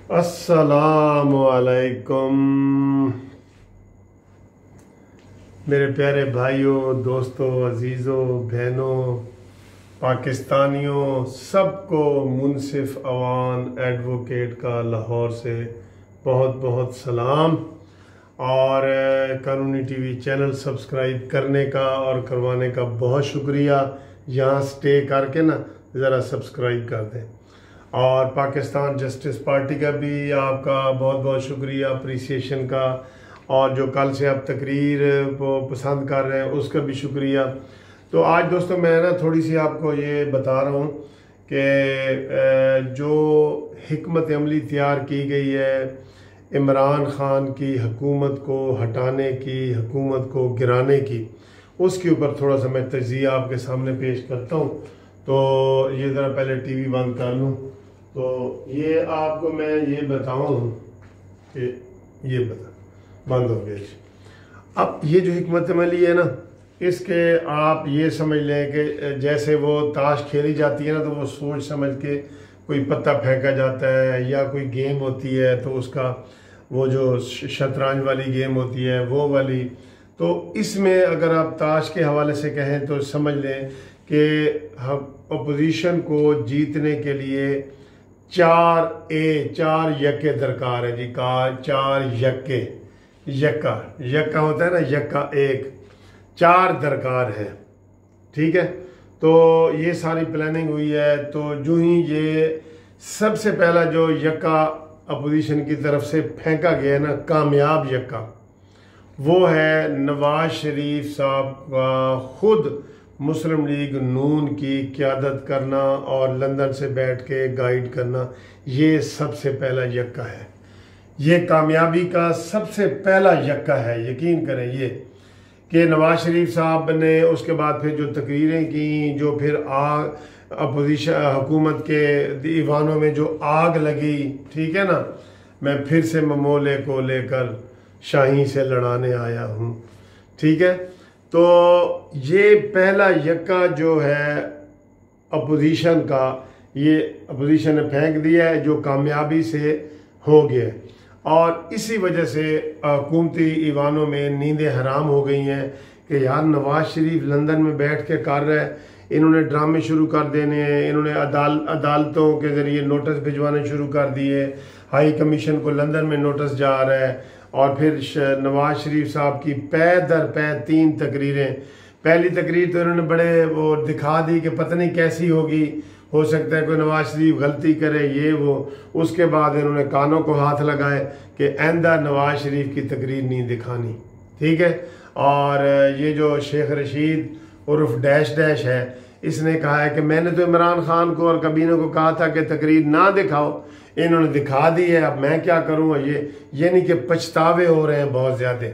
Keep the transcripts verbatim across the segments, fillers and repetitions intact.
अस्सलामु अलैकुम मेरे प्यारे भाइयों, दोस्तों, अजीज़ों, बहनों, पाकिस्तानियों, सबको मुनसिफ अवान एडवोकेट का लाहौर से बहुत बहुत सलाम। और कानूनी टीवी चैनल सब्सक्राइब करने का और करवाने का बहुत शुक्रिया। यहाँ स्टे करके ना ज़रा सब्सक्राइब कर दें। और पाकिस्तान जस्टिस पार्टी का भी आपका बहुत बहुत शुक्रिया अप्रिसिएशन का, और जो कल से आप तकरीर को पसंद कर रहे हैं उसका भी शुक्रिया। तो आज दोस्तों मैं ना थोड़ी सी आपको ये बता रहा हूँ कि जो हिकमत अमली तैयार की गई है इमरान ख़ान की हुकूमत को हटाने की, हुकूमत को गिराने की, उसके ऊपर थोड़ा सा मैं तजिया आपके सामने पेश करता हूँ। तो ये ज़रा पहले टीवी बंद कर लूँ। तो ये आपको मैं ये बताऊँ कि ये बता बंद हो गया। अब ये जो हिकमत अमली है ना, इसके आप ये समझ लें कि जैसे वो ताश खेली जाती है ना, तो वो सोच समझ के कोई पत्ता फेंका जाता है, या कोई गेम होती है तो उसका वो जो शतरंज वाली गेम होती है वो वाली। तो इसमें अगर आप ताश के हवाले से कहें तो समझ लें कि अपोजिशन को जीतने के लिए चार ए चार यक्के दरकार है जी। कार चार यक्के, यक्का यक्का होता है ना, यक्का एक, चार दरकार है। ठीक है, तो ये सारी प्लानिंग हुई है। तो जो ही ये सबसे पहला जो यक्का अपोजिशन की तरफ से फेंका गया ना, कामयाब यक्का, वो है नवाज शरीफ साहब का खुद मुस्लिम लीग नून की क़यादत करना और लंदन से बैठ के गाइड करना। ये सबसे पहला यक्का है, ये कामयाबी का सबसे पहला यक्का है। यकीन करें ये कि नवाज शरीफ साहब ने उसके बाद फिर जो तकरीरें की, जो फिर आग अपोजिशन हुकूमत के दीवानों में जो आग लगी, ठीक है ना, मैं फिर से ममोले को लेकर शाही से लड़ाने आया हूँ। ठीक है, तो ये पहला यक्का जो है अपोजिशन का, ये अपोजिशन ने फेंक दिया है, जो कामयाबी से हो गया। और इसी वजह से हुकूमती ईवानों में नींदें हराम हो गई हैं कि यार नवाज शरीफ लंदन में बैठ के कर रहे हैं, इन्होंने ड्रामे शुरू कर देने हैं, इन्होंने अदाल अदालतों के ज़रिए नोटिस भिजवाने शुरू कर दिए, हाई कमीशन को लंदन में नोटिस जा रहा है। और फिर नवाज शरीफ साहब की पै दर पै तीन तकरीरें। पहली तकरीर तो इन्होंने बड़े वो दिखा दी कि पता नहीं कैसी होगी, हो सकता है कोई नवाज शरीफ गलती करे, ये वो। उसके बाद इन्होंने कानों को हाथ लगाए कि आइंदा नवाज शरीफ की तकरीर नहीं दिखानी। ठीक है, और ये जो शेख रशीद उर्फ डैश डैश है, इसने कहा है कि मैंने तो इमरान खान को और कबीने को कहा था कि तकरीर ना दिखाओ, इन्होंने दिखा दी है, अब मैं क्या करूँ। ये यानी कि पछतावे हो रहे हैं बहुत ज़्यादा।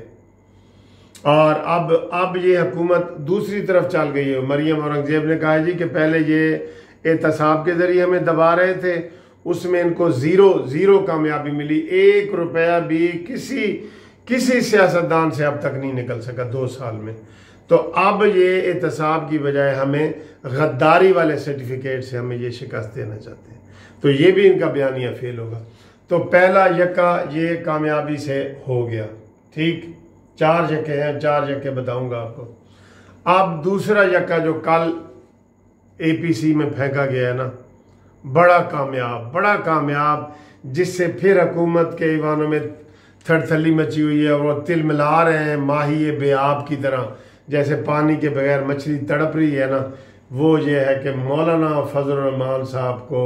और अब अब ये हुकूमत दूसरी तरफ चल गई है। मरियम औरंगजेब ने कहा जी कि पहले ये एहतसाब के ज़रिए हमें दबा रहे थे, उसमें इनको ज़ीरो ज़ीरो कामयाबी मिली। एक रुपया भी किसी किसी सियासतदान से अब तक नहीं निकल सका दो साल में। तो अब ये एहतसाब की बजाय हमें गद्दारी वाले सर्टिफिकेट से हमें ये शिकस्त देना चाहते हैं। तो ये भी इनका बयानिया फेल होगा। तो पहला यक्का ये कामयाबी से हो गया। ठीक, चार यक्के हैं, चार यक्के बताऊंगा आपको। अब दूसरा यक्का जो कल एपीसी में फेंका गया है ना, बड़ा कामयाब, बड़ा कामयाब, जिससे फिर हुकूमत के ईवानों में थड़थली मची हुई है। वो तिल मिला रहे हैं माही बेआब की तरह, जैसे पानी के बगैर मछली तड़प रही है ना। वो ये है कि मौलाना फजल रहमान साहब को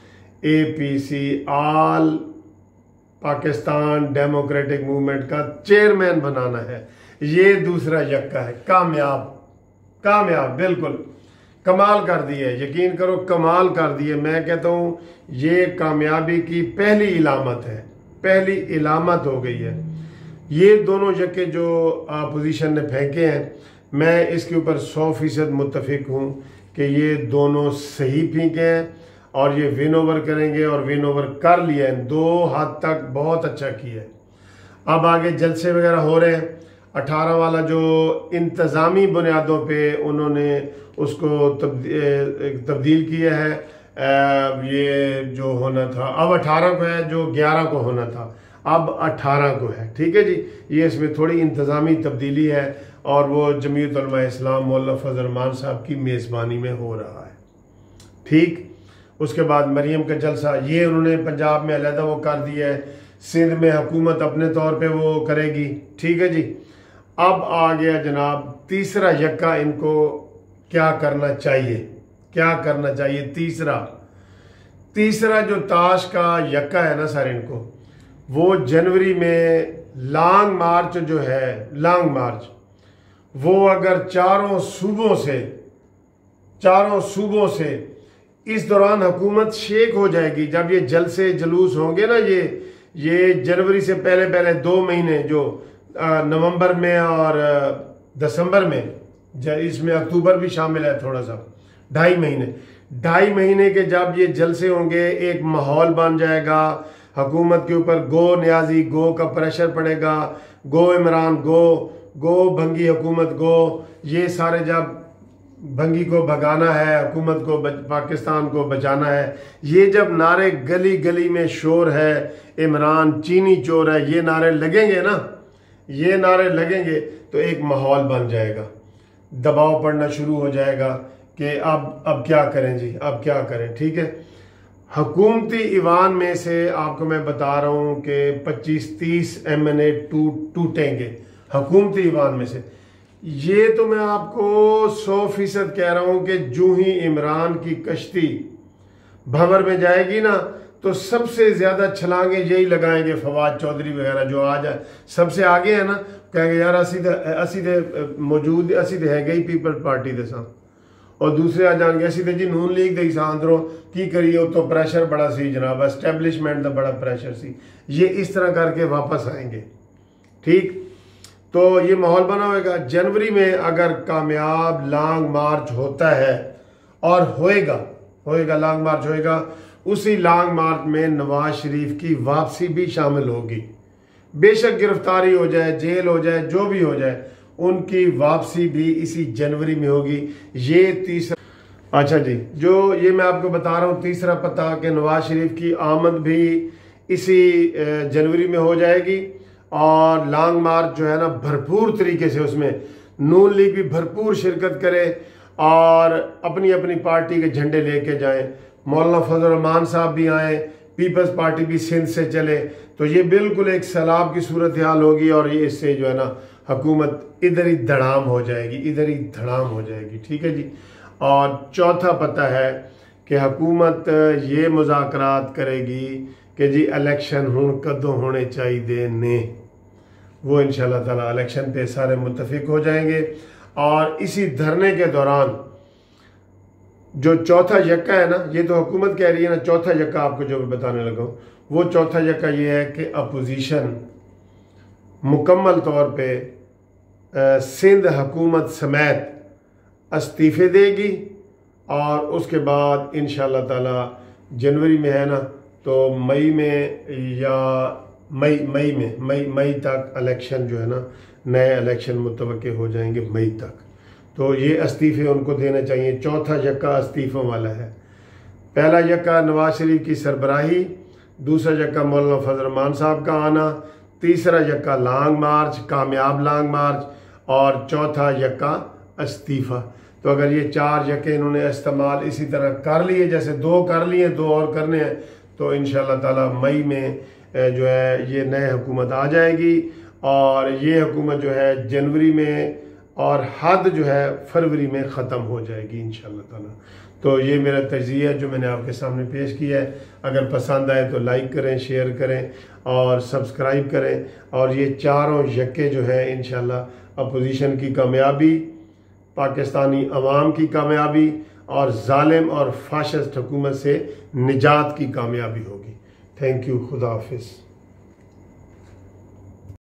APC all Pakistan democratic movement का चेयरमैन बनाना है। ये दूसरा यक्का है। कामयाब, कामयाब, बिल्कुल कमाल कर दिए, यकीन करो कमाल कर दिए। मैं कहता हूँ ये कामयाबी की पहली इलामत है, पहली इलामत हो गई है। ये दोनों यक्के जो अपोजिशन ने फेंके हैं, मैं इसके ऊपर सौ फीसद मुत्तफिक हूँ कि ये दोनों सही फेंके हैं और ये विन ओवर करेंगे, और विन ओवर कर लिया है, दो हद तक बहुत अच्छा किया है। अब आगे जलसे वगैरह हो रहे हैं। अठारह वाला जो इंतज़ामी बुनियादों पे उन्होंने उसको तब्दील किया है, ये जो होना था अब अठारह को है, जो ग्यारह को होना था अब अठारह को है। ठीक है जी, ये इसमें थोड़ी इंतज़ामी तब्दीली है और वो जमीयत उलमा इस्लाम मौलाना फजल रहमान साहब की मेज़बानी में हो रहा है। ठीक, उसके बाद मरियम का जलसा ये उन्होंने पंजाब में अलहदा वो कर दिया है, सिंध में हुकूमत अपने तौर पे वो करेगी। ठीक है जी, अब आ गया जनाब तीसरा यक्का, इनको क्या करना चाहिए, क्या करना चाहिए। तीसरा तीसरा जो ताश का यक्का है ना सर, इनको वो जनवरी में लॉन्ग मार्च जो है, लॉन्ग मार्च वो अगर चारों सूबों से चारों सूबों से इस दौरान हुकूमत शेक हो जाएगी। जब ये जलसे जुलूस होंगे ना, ये ये जनवरी से पहले पहले दो महीने जो नवंबर में और दिसंबर में, इसमें अक्टूबर भी शामिल है थोड़ा सा, ढाई महीने ढाई महीने के जब ये जलसे होंगे, एक माहौल बन जाएगा, हुकूमत के ऊपर गो न्याजी गो का प्रेशर पड़ेगा, गो इमरान गो, गो भंगी हुकूमत गो, ये सारे जब भंगी को भगाना है, हुकूमत को पाकिस्तान को बचाना है, ये जब नारे गली गली में शोर है, इमरान चीनी चोर है, ये नारे लगेंगे ना, ये नारे लगेंगे तो एक माहौल बन जाएगा, दबाव पड़ना शुरू हो जाएगा कि अब अब क्या करें जी, अब क्या करें। ठीक है, हुकूमती ईवान में से आपको मैं बता रहा हूँ कि पच्चीस तीस एम एन ए टूट टूटेंगे हुकूमती ईवान में से। ये तो मैं आपको सौ फीसद कह रहा हूँ कि जो ही इमरान की कश्ती भंवर में जाएगी ना, तो सबसे ज्यादा छलांगे यही लगाएंगे फवाद चौधरी वगैरह जो आज सबसे आगे है ना, कहेंगे यार असी तो असी तो मौजूद असी तो है गई पीपल्स पार्टी के साथ, और दूसरे आ जाएंगे असी तो जी नून लीग दे साथ अंदरों की करिए, तो प्रेशर बड़ा सी जनाब, एस्टैब्लिशमेंट का बड़ा प्रेशर सी, ये इस तरह करके वापस आएंगे। ठीक, तो ये माहौल बना होगा। जनवरी में अगर कामयाब लॉन्ग मार्च होता है, और होएगा होएगा लॉन्ग मार्च होएगा, उसी लॉन्ग मार्च में नवाज शरीफ की वापसी भी शामिल होगी। बेशक गिरफ्तारी हो जाए, जेल हो जाए, जो भी हो जाए, उनकी वापसी भी इसी जनवरी में होगी। ये तीसरा, अच्छा जी, जो ये मैं आपको बता रहा हूँ तीसरा पता कि नवाज शरीफ की आमद भी इसी जनवरी में हो जाएगी, और लॉन्ग मार्च जो है ना भरपूर तरीके से उसमें नून लीग भी भरपूर शिरकत करे और अपनी अपनी पार्टी के झंडे लेके जाएं, मौलाना फजल रहमान साहब भी आए, पीपल्स पार्टी भी सिंध से चले, तो ये बिल्कुल एक सैलाब की सूरत हाल होगी, और ये इससे जो है ना हुकूमत इधर ही धड़ाम हो जाएगी, इधर ही धड़ाम हो जाएगी। ठीक है जी, और चौथा पता है कि हुकूमत ये मुज़ाकरात करेगी कि जी इलेक्शन हुण कदों होने चाहिए ने, वो इंशाल्लाह ताला इलेक्शन पे सारे मुत्तफिक हो जाएंगे। और इसी धरने के दौरान जो चौथा यक्का है ना, ये तो हुकूमत कह रही है ना, चौथा यक्का आपको जो मैं बताने लगा हूँ, वो चौथा यक्का ये है कि अपोजिशन मुकम्मल तौर पे सिंध हुकूमत समेत इस्तीफ़े देगी, और उसके बाद इंशाल्लाह ताला जनवरी में है ना, तो मई में या मई मई में मई मई तक इलेक्शन जो है ना, नए इलेक्शन मुतवक्के हो जाएंगे मई तक, तो ये इस्तीफ़े उनको देने चाहिए। चौथा यक्का इस्तीफ़ों वाला है। पहला यक्का नवाज शरीफ की सरबराही, दूसरा यक्का मौलाना फजल रहमान साहब का आना, तीसरा यक्का लॉन्ग मार्च, कामयाब लॉन्ग मार्च, और चौथा यक्का इस्तीफ़ा। तो अगर ये चार यक्के इन्होंने इस्तेमाल इसी तरह कर लिए, जैसे दो कर लिए, दो और करने हैं, तो इंशाल्लाह ताला मई में जो है ये नए हुकूमत आ जाएगी, और ये हुकूमत जो है जनवरी में और हद जो है फरवरी में ख़त्म हो जाएगी इंशाल्लाह ताला। तो ये मेरा तजिया जो मैंने आपके सामने पेश किया है। अगर पसंद आए तो लाइक करें, शेयर करें और सब्सक्राइब करें। और ये चारों यक्के जो है इंशाल्लाह अपोजिशन की कामयाबी, पाकिस्तानी अवाम की कामयाबी और जालिम और फाशिस्ट हुकूमत से निजात की कामयाबी होगी। थैंक यू, खुदा हाफिज़।